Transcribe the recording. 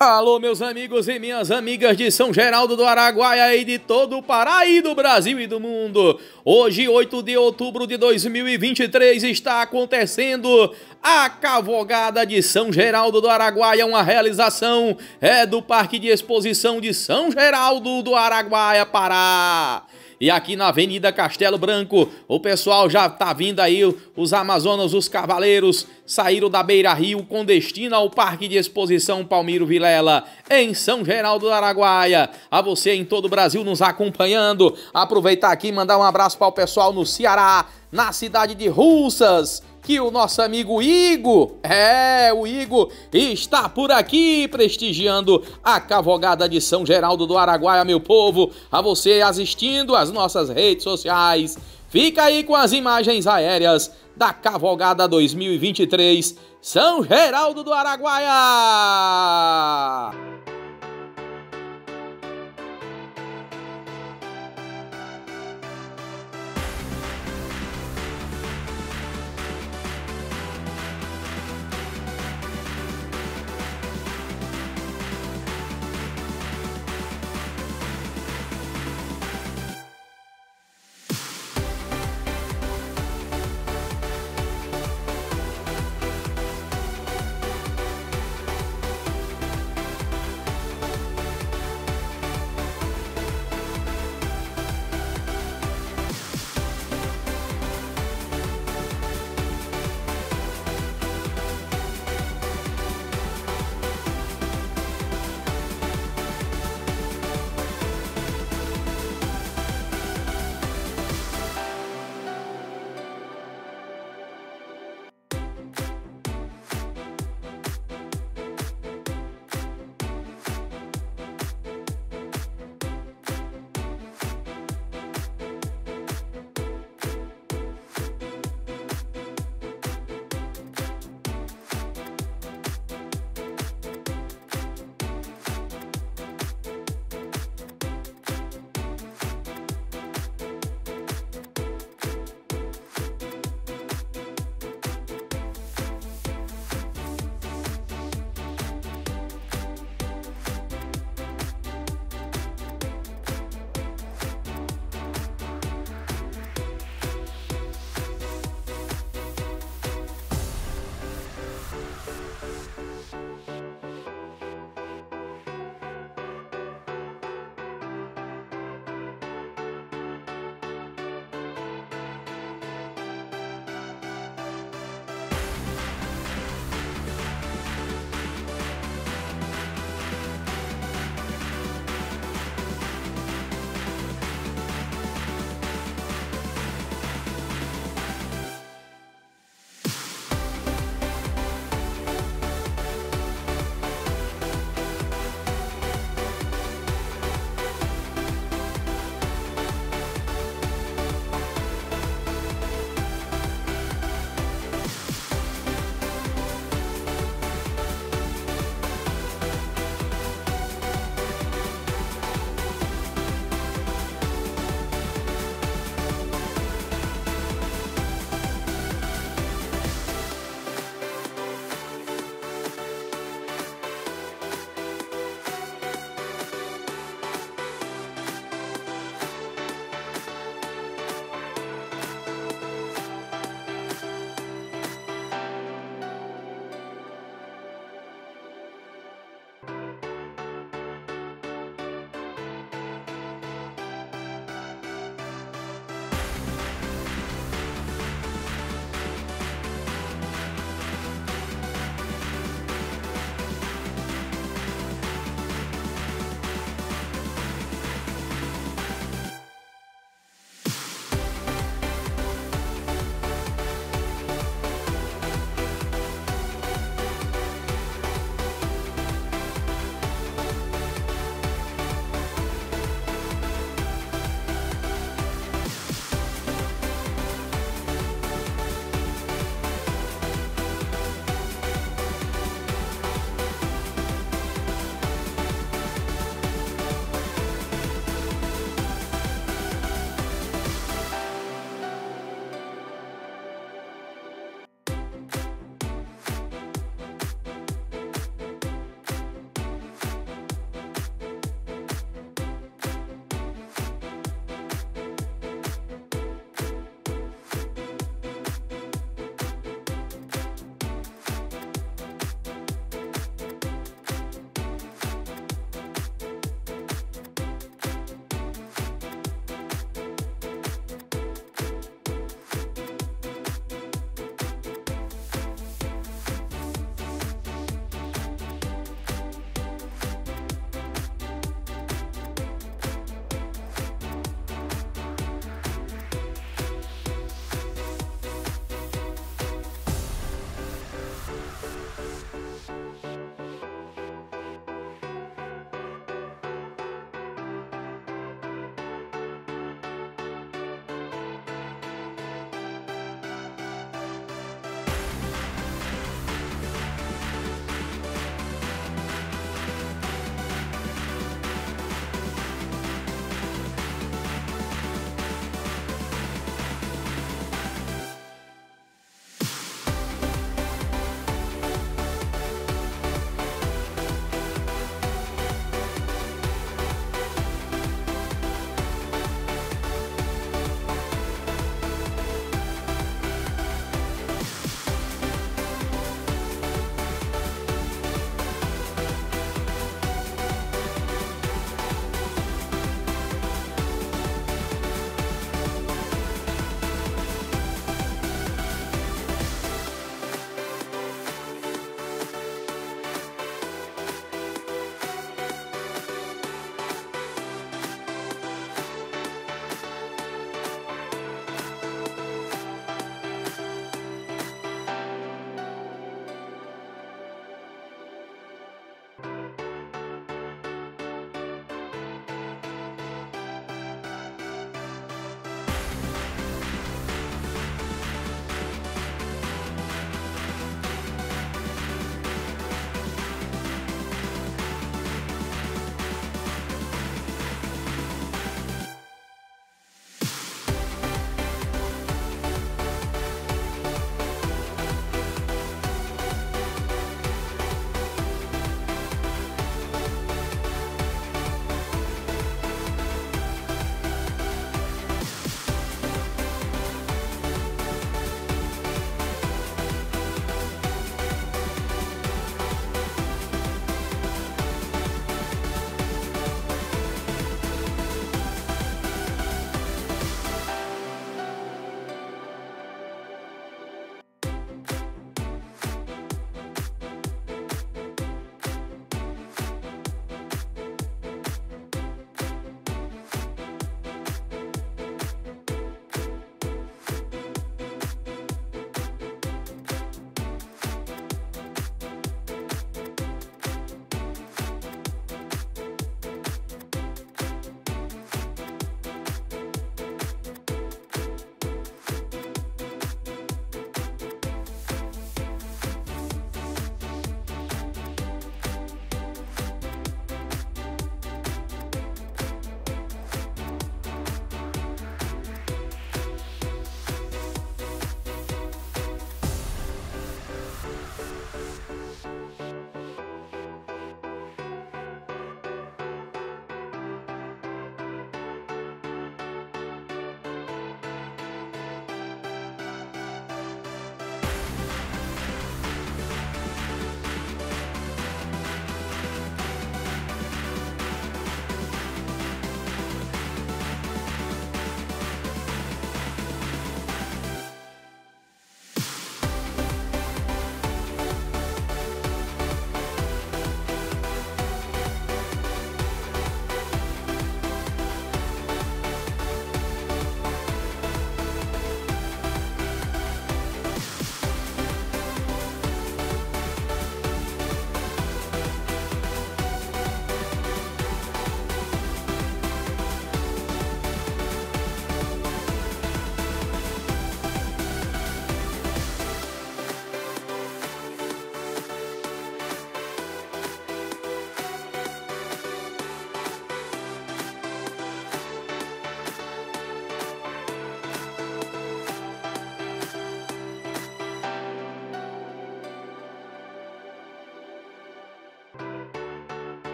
Alô, meus amigos e minhas amigas de São Geraldo do Araguaia e de todo o Pará e do Brasil e do mundo. Hoje, 8 de outubro de 2023, está acontecendo a Cavalgada de São Geraldo do Araguaia, uma realização do Parque de Exposição de São Geraldo do Araguaia, Pará. E aqui na Avenida Castelo Branco, o pessoal já tá vindo aí, os Amazonas, os Cavaleiros, saíram da Beira Rio com destino ao Parque de Exposição Palmiro Vilela, em São Geraldo do Araguaia. A você em todo o Brasil nos acompanhando, aproveitar aqui e mandar um abraço para o pessoal no Ceará, na cidade de Russas, que o nosso amigo Igor, o Igor, está por aqui prestigiando a Cavalgada de São Geraldo do Araguaia, meu povo. A você assistindo às nossas redes sociais, fica aí com as imagens aéreas da Cavalgada 2023 São Geraldo do Araguaia.